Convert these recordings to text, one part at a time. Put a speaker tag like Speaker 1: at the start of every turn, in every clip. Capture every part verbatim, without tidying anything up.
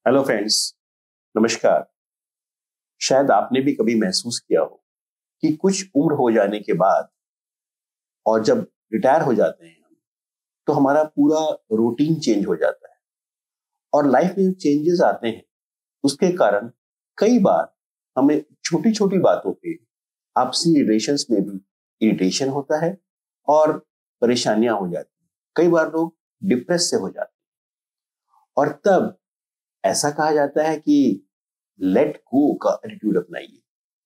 Speaker 1: Hello friends, नमस्कार। शायद आपने भी कभी महसूस किया हो कि कुछ उम्र हो जाने के बाद और जब रिटायर हो जाते हैं हम, तो हमारा पूरा रूटीन चेंज हो जाता है और लाइफ में चेंजेस आते हैं। उसके कारण कई बार हमें छोटी छोटी बातों पे आपसी रिलेशंस में भी इरिटेशन होता है और परेशानियां हो जाती हैं। कई बार लोग डिप्रेस से हो जाते हैं और तब ऐसा कहा जाता है कि लेट गो का एटीट्यूड अपनाइए।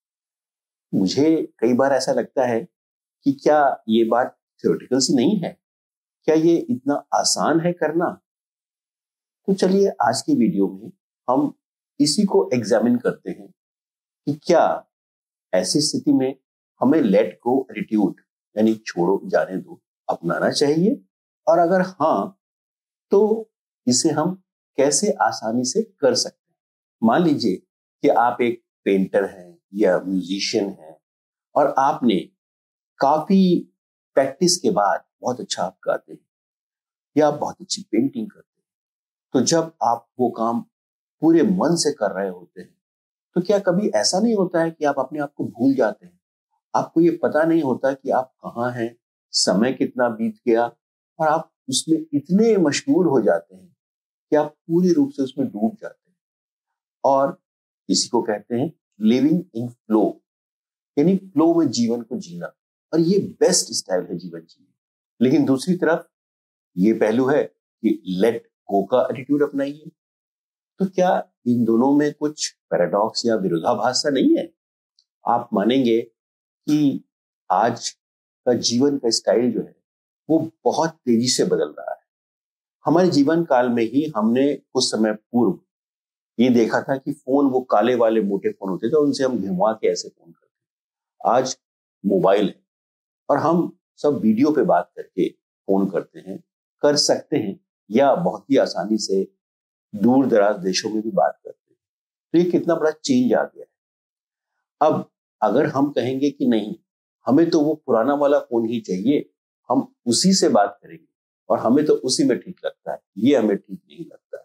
Speaker 1: मुझे कई बार ऐसा लगता है कि क्या ये बात थ्योरेटिकल सी नहीं है? क्या ये इतना आसान है करना? तो चलिए आज की वीडियो में हम इसी को एग्जामिन करते हैं कि क्या ऐसी स्थिति में हमें लेट गो एटीट्यूड यानी छोड़ो जाने दो अपनाना चाहिए, और अगर हाँ तो इसे हम कैसे आसानी से कर सकते हैं। मान लीजिए कि आप एक पेंटर हैं या म्यूजिशियन हैं और आपने काफी प्रैक्टिस के बाद बहुत अच्छा आप गाते हैं या आप बहुत अच्छी पेंटिंग करते हैं। तो जब आप वो काम पूरे मन से कर रहे होते हैं तो क्या कभी ऐसा नहीं होता है कि आप अपने आप को भूल जाते हैं? आपको ये पता नहीं होता कि आप कहाँ हैं, समय कितना बीत गया, और आप उसमें इतने मशगूल हो जाते हैं कि आप पूरी रूप से उसमें डूब जाते हैं। और इसी को कहते हैं लिविंग इन फ्लो, यानी फ्लो में जीवन को जीना। और ये बेस्ट स्टाइल है जीवन जीने। लेकिन दूसरी तरफ ये पहलू है कि लेट गो का एटीट्यूड अपनाइए। तो क्या इन दोनों में कुछ पैराडॉक्स या विरोधाभास सा नहीं है? आप मानेंगे कि आज का जीवन का स्टाइल जो है वो बहुत तेजी से बदल रहा है। हमारे जीवन काल में ही हमने कुछ समय पूर्व ये देखा था कि फोन, वो काले वाले मोटे फोन होते थे, उनसे हम घुमा के ऐसे फोन करते हैं। आज मोबाइल है और हम सब वीडियो पे बात करके फोन करते हैं, कर सकते हैं, या बहुत ही आसानी से दूर दराज देशों में भी बात करते हैं। तो ये कितना बड़ा चेंज आ गया है। अब अगर हम कहेंगे कि नहीं, हमें तो वो पुराना वाला फोन ही चाहिए, हम उसी से बात करेंगे और हमें तो उसी में ठीक लगता है, ये हमें ठीक नहीं लगता है,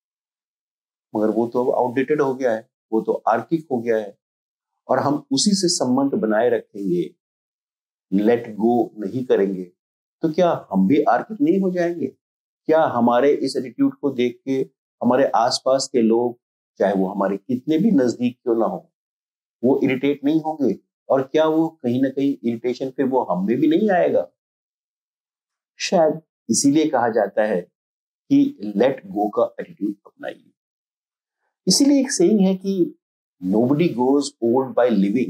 Speaker 1: मगर वो तो आउटडेटेड हो गया है, वो तो आर्किक हो गया है, और हम उसी से संबंध बनाए रखेंगे, लेट गो नहीं करेंगे, तो क्या हम भी आर्किक नहीं हो जाएंगे? क्या हमारे इस एटीट्यूड को देख के हमारे आसपास के लोग, चाहे वो हमारे कितने भी नजदीक क्यों ना हो, वो इरिटेट नहीं होंगे? और क्या वो कहीं ना कहीं इरिटेशन पे वो हम में भी नहीं आएगा? शायद इसीलिए कहा जाता है कि लेट गो का एटीट्यूड अपनाइए। इसीलिए एक सेइंग है कि nobody grows old by living,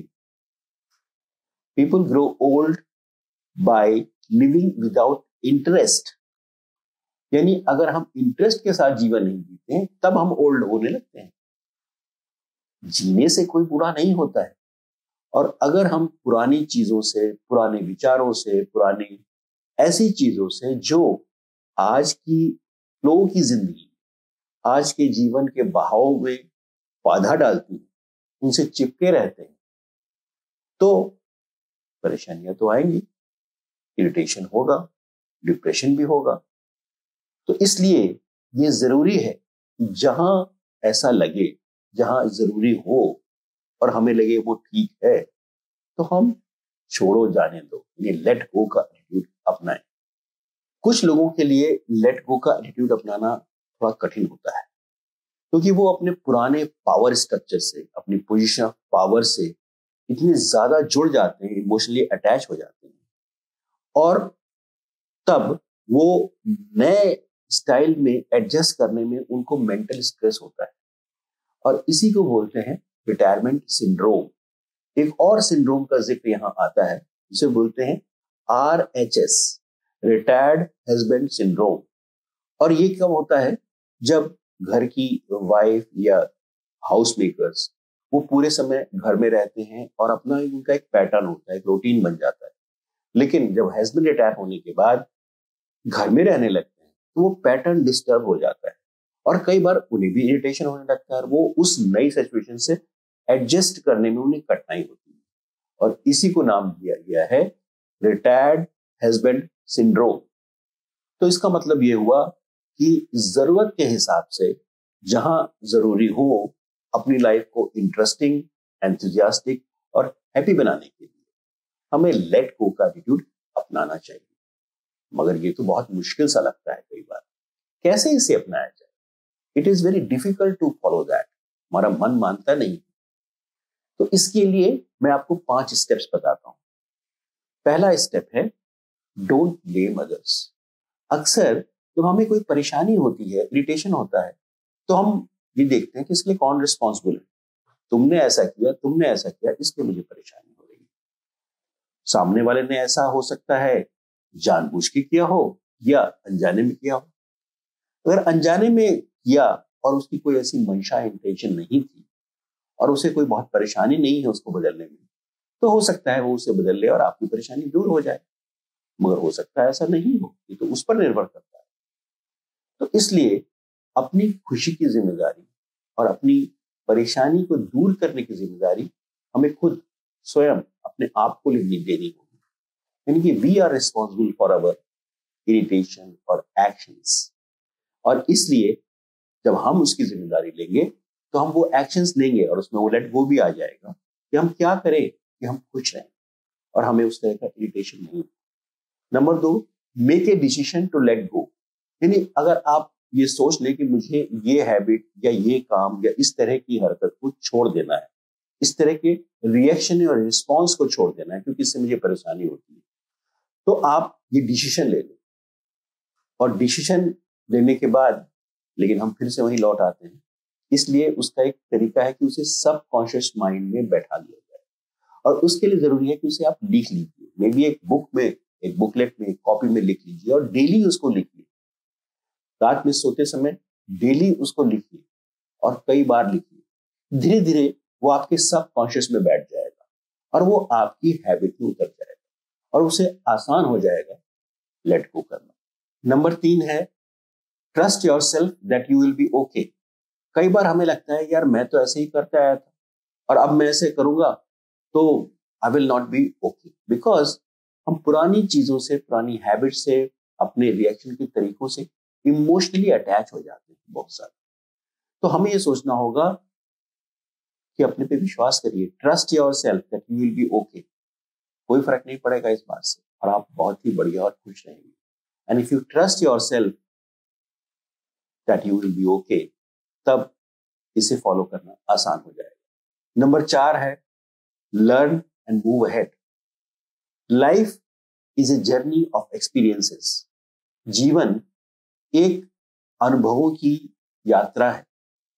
Speaker 1: people grow old by living without interest। यानी अगर हम इंटरेस्ट के साथ जीवन नहीं जीते हैं तब हम ओल्ड होने लगते हैं। जीने से कोई बुरा नहीं होता है, और अगर हम पुरानी चीजों से, पुराने विचारों से, पुरानी ऐसी चीजों से जो आज की फ्लो की जिंदगी, आज के जीवन के बहाव में बाधा डालती है, उनसे चिपके रहते हैं, तो परेशानियां तो आएंगी, इरिटेशन होगा, डिप्रेशन भी होगा। तो इसलिए ये जरूरी है कि जहां ऐसा लगे, जहां जरूरी हो और हमें लगे वो ठीक है, तो हम छोड़ो जाने दो, ये लेट गो का एटीट्यूड अपनाएं। कुछ लोगों के लिए लेट गो का एटीट्यूड अपनाना थोड़ा कठिन होता है, क्योंकि वो अपने पुराने पावर स्ट्रक्चर से, अपनी पोजीशन ऑफ पावर से इतने ज्यादा जुड़ जाते हैं, इमोशनली अटैच हो जाते हैं, और तब वो नए स्टाइल में एडजस्ट करने में उनको मेंटल स्ट्रेस होता है, और इसी को बोलते हैं रिटायरमेंट सिंड्रोम। एक और सिंड्रोम का जिक्र यहाँ आता है, जिसे बोलते हैं R H S, retired husband syndrome. और ये कब होता है? जब घर की वाइफ या हाउस मेकर्स वो पूरे समय घर में रहते हैं और अपना उनका एक पैटर्न होता है, एक रूटीन बन जाता है। लेकिन जब हस्बैंड रिटायर होने के बाद घर में रहने लगते हैं तो वो पैटर्न डिस्टर्ब हो जाता है, और कई बार उन्हें भी इरिटेशन होने लगता है, और वो उस नई सिचुएशन से एडजस्ट करने में उन्हें कठिनाई होती है, और इसी को नाम दिया गया है रिटायर्ड हस्बैंड सिंड्रोम। तो इसका मतलब ये हुआ कि जरूरत के हिसाब से जहां जरूरी हो अपनी लाइफ को इंटरेस्टिंग, एंथुजियास्टिक और हैप्पी बनाने के लिए हमें लेट गो का एटीट्यूड अपनाना चाहिए। मगर ये तो बहुत मुश्किल सा लगता है कई बार। कैसे इसे अपनाया जाए? It is very difficult to follow that. हमारा मन मानता नहीं। तो इसके लिए मैं आपको पांच स्टेप्स बताता हूं। पहला स्टेप है डोंट ब्लेम अदर्स। अक्सर जब हमें कोई परेशानी होती है, इरिटेशन होता है, तो हम ये देखते हैं कि इसके लिए कौन रिस्पॉन्सिबल है। तुमने ऐसा किया, तुमने ऐसा किया, इसलिए मुझे परेशानी हो रही है। सामने वाले ने ऐसा हो सकता है जानबूझ के किया हो या अनजाने में किया हो। अगर अनजाने में किया और उसकी कोई ऐसी मंशा, इंटेंशन नहीं थी और उसे कोई बहुत परेशानी नहीं है उसको बदलने में, तो हो सकता है वो उसे बदल ले और आपकी परेशानी दूर हो जाए। मगर हो सकता है ऐसा नहीं हो, ये तो उस पर निर्भर करता है। तो इसलिए अपनी खुशी की जिम्मेदारी और अपनी परेशानी को दूर करने की जिम्मेदारी हमें खुद स्वयं अपने आप को लेनी देनी होगी। यानी कि we are responsible for our irritation और एक्शंस। और इसलिए जब हम उसकी जिम्मेदारी लेंगे तो हम वो एक्शंस लेंगे और उसमें वो लेट गो भी आ जाएगा कि हम क्या करें कि हम खुश रहें और हमें उस तरह का इरिटेशन नहीं। नंबर दो, make a decision to let go. यानी अगर आप ये सोच लें कि मुझे ये हैबिट या ये काम या इस तरह की हरकत को छोड़ देना है, इस तरह के रिएक्शन और रिस्पॉन्स को छोड़ देना है क्योंकि इससे मुझे परेशानी होती है, तो आप ये डिसीजन ले लें। और डिसीजन लेने के बाद लेकिन हम फिर से वहीं लौट आते हैं। इसलिए उसका एक तरीका है कि उसे सब कॉन्शियस माइंड में बैठा लिया जाए। और उसके लिए जरूरी है कि उसे आप लिख लीजिए। मे बी एक बुक में, एक बुकलेट में, एक कॉपी में लिख लीजिए और डेली उसको लिखिए। रात में सोते समय डेली उसको लिखिए और कई बार लिखिए। धीरे धीरे वो आपके सब कॉन्शियस में बैठ जाएगा और वो आपकी हैबिट में उतर जाएगा और उसे आसान हो जाएगा लेट गो करना। नंबर तीन है trust yourself that you will be okay. कई बार हमें लगता है यार मैं तो ऐसे ही करते आया था और अब मैं ऐसे करूंगा तो I will not be okay. Because हम पुरानी चीजों से, पुरानी हैबिट से, अपने रिएक्शन के तरीकों से इमोशनली अटैच हो जाते हैं बहुत सारे। तो हमें ये सोचना होगा कि अपने पे विश्वास करिए। Trust yourself that you will be okay. कोई फर्क नहीं पड़ेगा इस बात से और आप बहुत ही बढ़िया और खुश रहेंगे। And if you trust yourself that you will be okay, तब इसे फॉलो करना आसान हो जाएगा। नंबर चार है learn and move ahead. Life is a journey of experiences. जीवन एक अनुभवों की यात्रा है।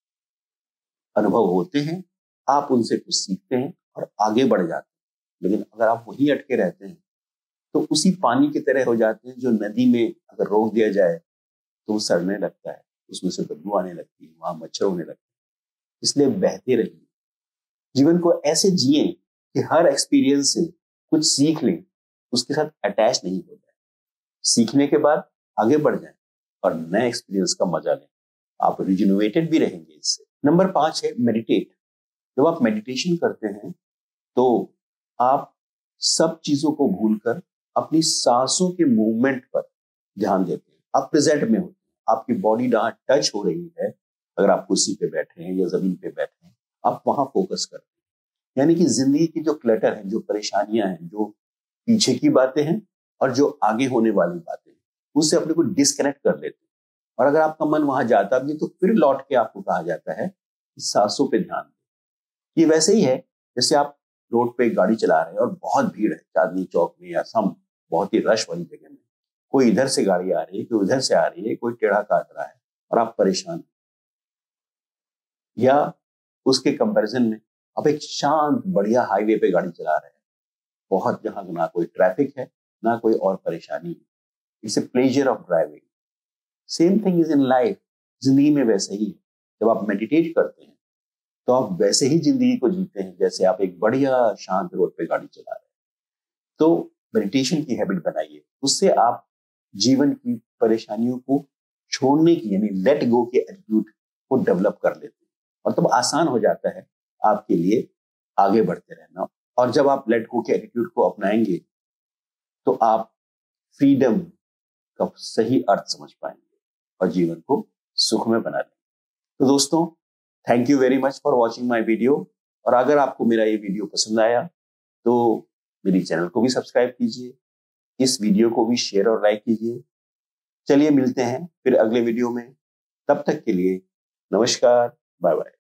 Speaker 1: अनुभव होते हैं, आप उनसे कुछ सीखते हैं और आगे बढ़ जाते हैं। लेकिन अगर आप वहीं अटके रहते हैं तो उसी पानी की तरह हो जाते हैं जो नदी में अगर रोक दिया जाए तो वो सड़ने लगता है, उसमें से बदबू आने लगती है, वहां मच्छर होने लगते हैं। इसलिए बहते रहिए। जीवन को ऐसे जिए कि हर एक्सपीरियंस से कुछ सीख लें, उसके साथ अटैच नहीं हो जाए। सीखने के बाद आगे बढ़ जाएं और नए एक्सपीरियंस का मजा लें। आप रिजुनोवेटेड भी रहेंगे इससे। नंबर पांच है मेडिटेट। जब आप मेडिटेशन करते हैं तो आप सब चीजों को भूलकर अपनी सांसों के मूवमेंट पर ध्यान देते हैं। आप प्रेजेंट में होते हैं, आपकी बॉडी जहां टच हो रही है, अगर आप कुर्सी पे बैठे हैं या जमीन पे बैठे हैं, आप वहां फोकस करते हैं। यानी कि जिंदगी की जो क्लटर है, जो परेशानियां हैं, जो पीछे की बातें हैं और जो आगे होने वाली बातें हैं, उससे अपने को डिस्कनेक्ट कर लेते हैं। और अगर आपका मन वहां जाता भी तो फिर लौट के आपको कहा जाता है कि सांसों पे ध्यान दें। ये वैसे ही है जैसे आप रोड पे गाड़ी चला रहे हैं और बहुत भीड़ है, चांदनी चौक में या सम बहुत ही रश वाली जगह में। कोई इधर से गाड़ी आ रही है, कोई उधर से आ रही है, कोई टेढ़ा काट रहा है और आप परेशान। या उसके कंपैरिजन में आप एक शांत बढ़िया हाईवे पे गाड़ी चला रहे हैं, बहुत, जहां ना कोई ट्रैफिक है ना कोई और परेशानी है। It's a pleasure of driving. Same thing is in life. जिंदगी में वैसे ही है। जब आप मेडिटेट करते हैं तो आप वैसे ही जिंदगी को जीते हैं जैसे आप एक बढ़िया शांत रोड पे गाड़ी चला रहे हैं। तो मेडिटेशन की हैबिट बनाइए, उससे आप जीवन की परेशानियों को छोड़ने की यानी लेट गो के एटीट्यूड को डेवलप कर लेते हैं और तब आसान हो जाता है आपके लिए आगे बढ़ते रहना। और जब आप लेट गो के एटीट्यूड को अपनाएंगे तो आप फ्रीडम का सही अर्थ समझ पाएंगे और जीवन को सुखमय बना लेंगे। तो दोस्तों, thank you very much for watching my video. और अगर आपको मेरा ये वीडियो पसंद आया तो मेरी चैनल को भी सब्सक्राइब कीजिए, इस वीडियो को भी शेयर और लाइक कीजिए। चलिए मिलते हैं फिर अगले वीडियो में, तब तक के लिए नमस्कार, बाय बाय।